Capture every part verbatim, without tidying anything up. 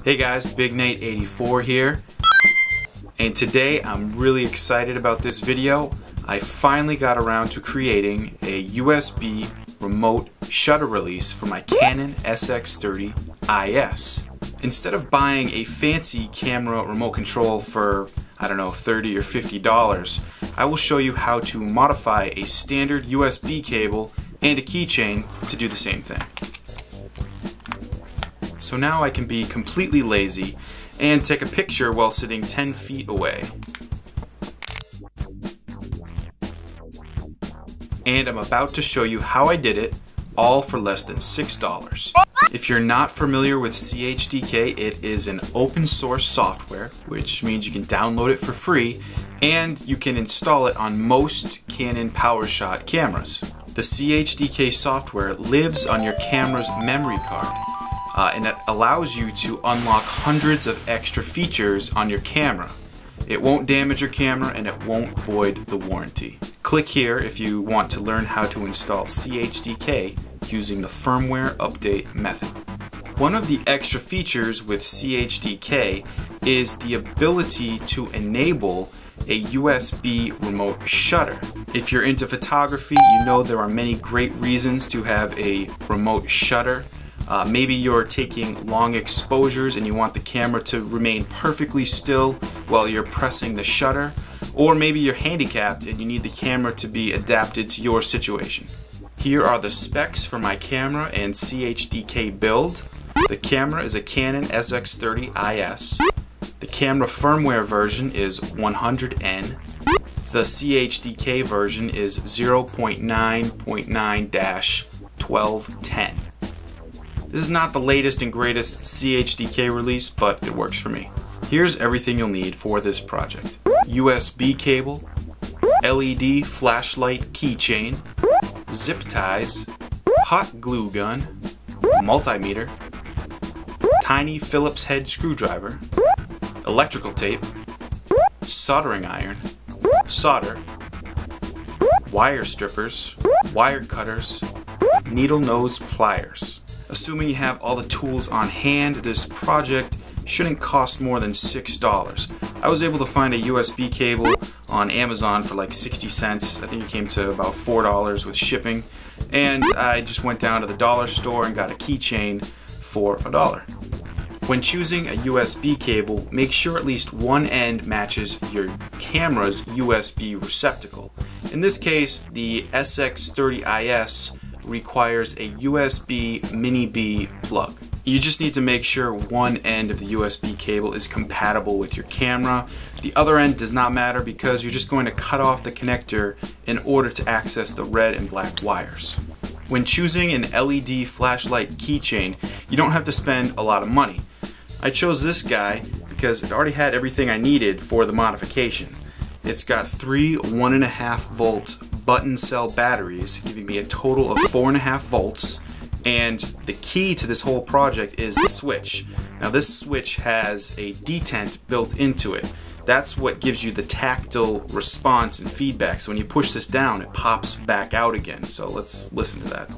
Hey guys, Big Nate eighty-four here, and today I'm really excited about this video. I finally got around to creating a U S B remote shutter release for my Canon S X thirty I S. Instead of buying a fancy camera remote control for, I don't know, thirty or fifty dollars, I will show you how to modify a standard U S B cable and a keychain to do the same thing. So now I can be completely lazy and take a picture while sitting ten feet away. And I'm about to show you how I did it, all for less than six dollars. If you're not familiar with C H D K, it is an open source software, which means you can download it for free and you can install it on most Canon PowerShot cameras. The C H D K software lives on your camera's memory card. Uh, and that allows you to unlock hundreds of extra features on your camera. It won't damage your camera and it won't void the warranty. Click here if you want to learn how to install C H D K using the firmware update method. One of the extra features with C H D K is the ability to enable a U S B remote shutter. If you're into photography, you know there are many great reasons to have a remote shutter. Uh, maybe you're taking long exposures and you want the camera to remain perfectly still while you're pressing the shutter, or maybe you're handicapped and you need the camera to be adapted to your situation. Here are the specs for my camera and C H D K build. The camera is a Canon S X thirty I S. The camera firmware version is one hundred N. The C H D K version is zero point nine point nine dash twelve ten. This is not the latest and greatest C H D K release, but it works for me. Here's everything you'll need for this project. U S B cable, L E D flashlight keychain, zip ties, hot glue gun, multimeter, tiny Phillips head screwdriver, electrical tape, soldering iron, solder, wire strippers, wire cutters, needle nose pliers. Assuming you have all the tools on hand, this project shouldn't cost more than six dollars. I was able to find a U S B cable on Amazon for like sixty cents. I think it came to about four dollars with shipping. And I just went down to the dollar store and got a keychain for a dollar. When choosing a U S B cable, make sure at least one end matches your camera's U S B receptacle. In this case, the S X thirty I S requires a U S B mini B plug. You just need to make sure one end of the U S B cable is compatible with your camera. The other end does not matter because you're just going to cut off the connector in order to access the red and black wires. When choosing an L E D flashlight keychain, you don't have to spend a lot of money. I chose this guy because it already had everything I needed for the modification. It's got three one and a half volt button cell batteries, giving me a total of four and a half volts. And the key to this whole project is the switch. Now this switch has a detent built into it. That's what gives you the tactile response and feedback. So when you push this down, it pops back out again. So let's listen to that.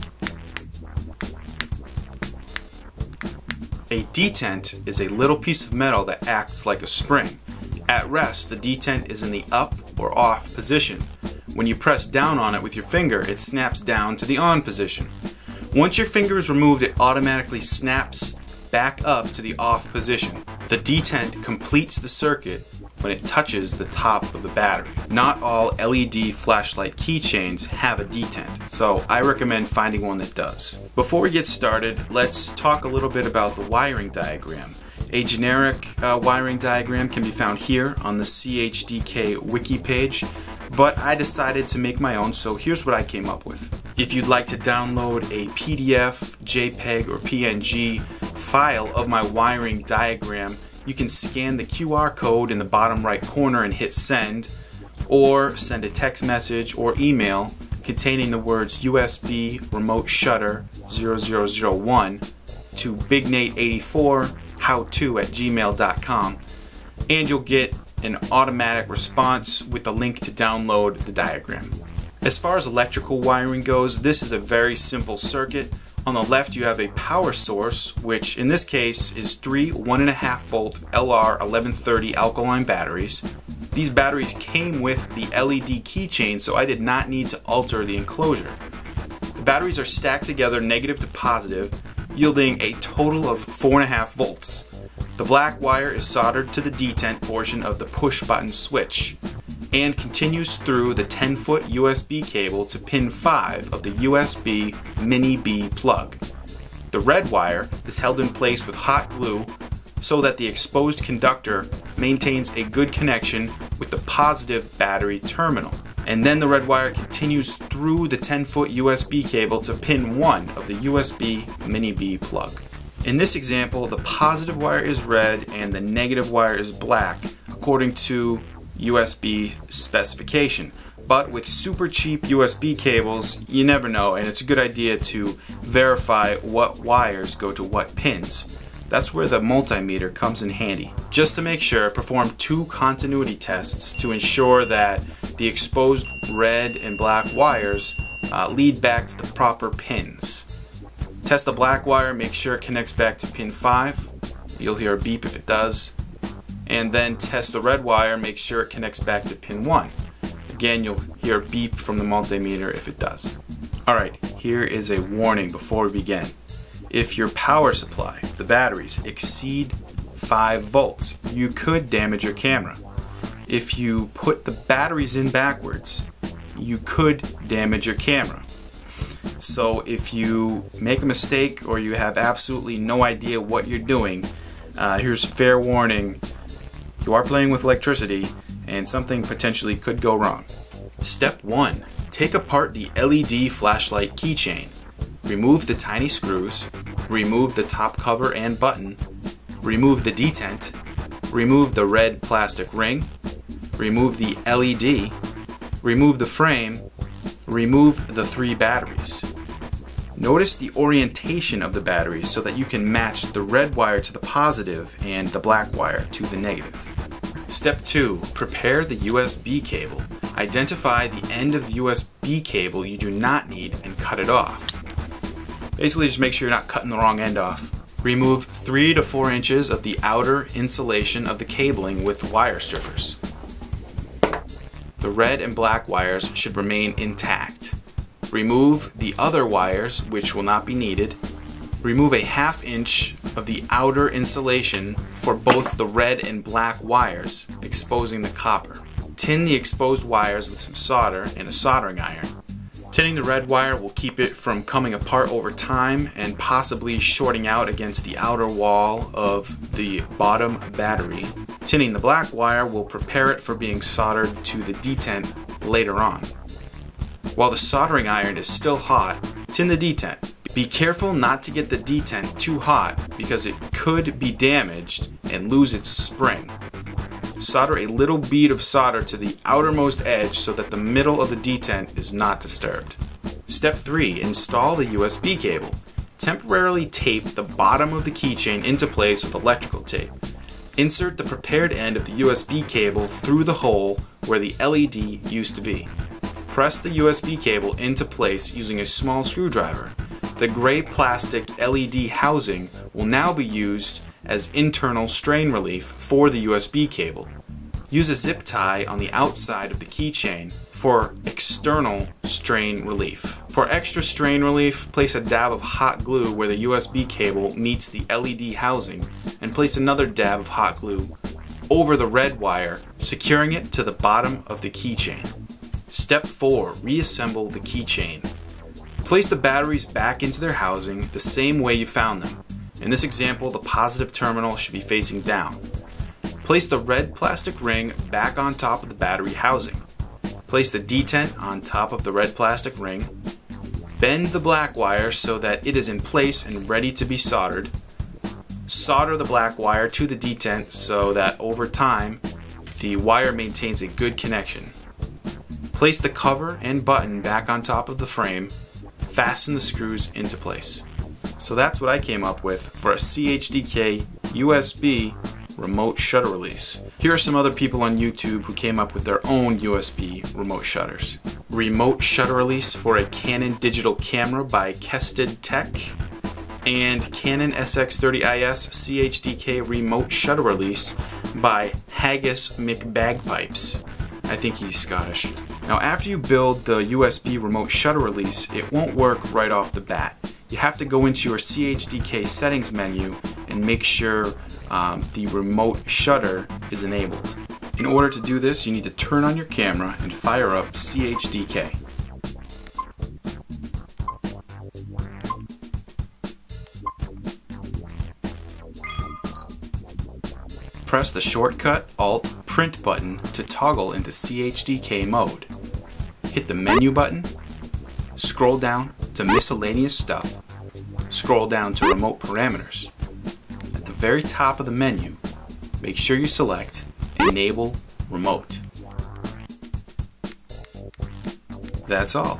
A detent is a little piece of metal that acts like a spring. At rest, the detent is in the up or off position. When you press down on it with your finger, it snaps down to the on position. Once your finger is removed, it automatically snaps back up to the off position. The detent completes the circuit when it touches the top of the battery. Not all L E D flashlight keychains have a detent, so I recommend finding one that does. Before we get started, let's talk a little bit about the wiring diagram. A generic uh, wiring diagram can be found here on the C H D K wiki page, but I decided to make my own, so here's what I came up with. If you'd like to download a P D F, JPEG, or P N G file of my wiring diagram, you can scan the Q R code in the bottom right corner and hit send, or send a text message or email containing the words U S B remote shutter zero zero zero one to Big Nate eighty-four how to at gmail dot com, and you'll get an automatic response with the link to download the diagram. As far as electrical wiring goes, this is a very simple circuit. On the left you have a power source, which in this case is three one and a half volt L R eleven thirty alkaline batteries. These batteries came with the L E D keychain, so I did not need to alter the enclosure. The batteries are stacked together negative to positive, yielding a total of four and a half volts. The black wire is soldered to the detent portion of the push button switch and continues through the ten foot U S B cable to pin five of the U S B Mini B plug. The red wire is held in place with hot glue so that the exposed conductor maintains a good connection with the positive battery terminal. And then the red wire continues through the ten foot U S B cable to pin one of the U S B Mini B plug. In this example, the positive wire is red and the negative wire is black according to U S B specification. But with super cheap U S B cables, you never know, and it's a good idea to verify what wires go to what pins. That's where the multimeter comes in handy. Just to make sure, perform two continuity tests to ensure that the exposed red and black wires uh, lead back to the proper pins. Test the black wire, make sure it connects back to pin five. You'll hear a beep if it does. And then test the red wire, make sure it connects back to pin one. Again, you'll hear a beep from the multimeter if it does. Alright, here is a warning before we begin. If your power supply, the batteries, exceed five volts, you could damage your camera. If you put the batteries in backwards, you could damage your camera. So if you make a mistake or you have absolutely no idea what you're doing, uh, here's fair warning. You are playing with electricity and something potentially could go wrong. Step one. Take apart the L E D flashlight keychain. Remove the tiny screws, remove the top cover and button, remove the detent, remove the red plastic ring, remove the L E D, remove the frame, remove the three batteries. Notice the orientation of the batteries so that you can match the red wire to the positive and the black wire to the negative. Step two. Prepare the U S B cable. Identify the end of the U S B cable you do not need and cut it off. Basically just make sure you're not cutting the wrong end off. Remove three to four inches of the outer insulation of the cabling with wire strippers. The red and black wires should remain intact. Remove the other wires, which will not be needed. Remove a half inch of the outer insulation for both the red and black wires, exposing the copper. Tin the exposed wires with some solder and a soldering iron. Tinning the red wire will keep it from coming apart over time and possibly shorting out against the outer wall of the bottom battery. Tinning the black wire will prepare it for being soldered to the detent later on. While the soldering iron is still hot, tin the detent. Be careful not to get the detent too hot because it could be damaged and lose its spring. Solder a little bead of solder to the outermost edge so that the middle of the detent is not disturbed. Step three. Install the U S B cable. Temporarily tape the bottom of the keychain into place with electrical tape. Insert the prepared end of the U S B cable through the hole where the L E D used to be. Press the U S B cable into place using a small screwdriver. The gray plastic L E D housing will now be used as internal strain relief for the U S B cable. Use a zip tie on the outside of the keychain for external strain relief. For extra strain relief, place a dab of hot glue where the U S B cable meets the L E D housing and place another dab of hot glue over the red wire, securing it to the bottom of the keychain. Step four. Reassemble the keychain. Place the batteries back into their housing the same way you found them. In this example, the positive terminal should be facing down. Place the red plastic ring back on top of the battery housing. Place the detent on top of the red plastic ring. Bend the black wire so that it is in place and ready to be soldered. Solder the black wire to the detent so that over time the wire maintains a good connection. Place the cover and button back on top of the frame. Fasten the screws into place. So that's what I came up with for a C H D K U S B remote shutter release. Here are some other people on YouTube who came up with their own U S B remote shutters. Remote shutter release for a Canon digital camera by C H D K, and Canon S X thirty I S C H D K remote shutter release by Haggis McBagpipes. I think he's Scottish. Now after you build the U S B remote shutter release, it won't work right off the bat. You have to go into your C H D K settings menu and make sure um, the remote shutter is enabled. In order to do this, you need to turn on your camera and fire up C H D K. Press the shortcut Alt Print button to toggle into C H D K mode. Hit the menu button, scroll down to miscellaneous stuff, scroll down to remote parameters. At the very top of the menu, make sure you select Enable Remote. That's all.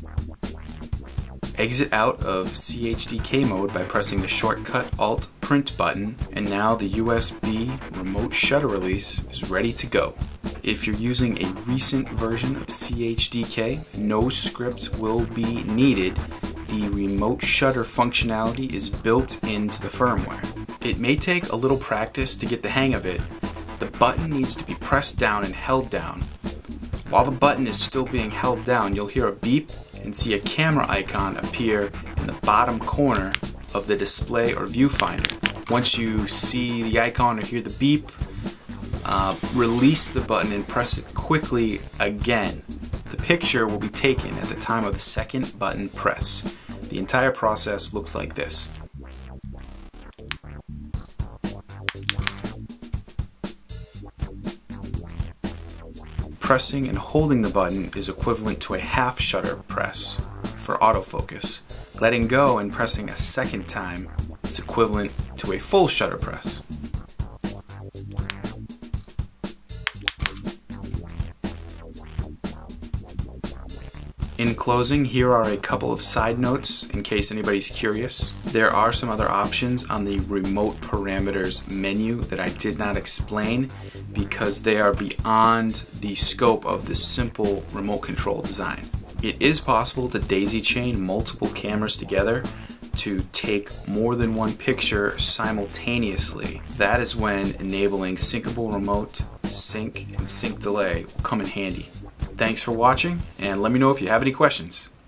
Exit out of C H D K mode by pressing the shortcut Alt Print button, and now the U S B remote shutter release is ready to go. If you're using a recent version of C H D K, no script will be needed. The remote shutter functionality is built into the firmware. It may take a little practice to get the hang of it. The button needs to be pressed down and held down. While the button is still being held down, you'll hear a beep and see a camera icon appear in the bottom corner of the display or viewfinder. Once you see the icon or hear the beep, uh, release the button and press it quickly again. The picture will be taken at the time of the second button press. The entire process looks like this. Pressing and holding the button is equivalent to a half shutter press for autofocus. Letting go and pressing a second time is equivalent to a full shutter press. In closing, here are a couple of side notes in case anybody's curious. There are some other options on the remote parameters menu that I did not explain because they are beyond the scope of this simple remote control design. It is possible to daisy chain multiple cameras together to take more than one picture simultaneously. That is when enabling syncable remote, sync, and sync delay will come in handy. Thanks for watching, and let me know if you have any questions.